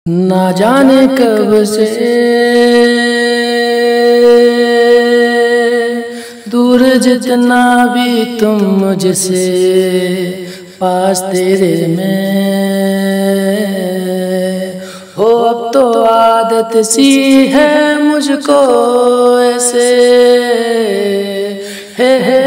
ना जाने कब से दूर जितना भी तुम मुझसे, पास तेरे में हो। अब तो आदत सी है मुझको ऐसे, है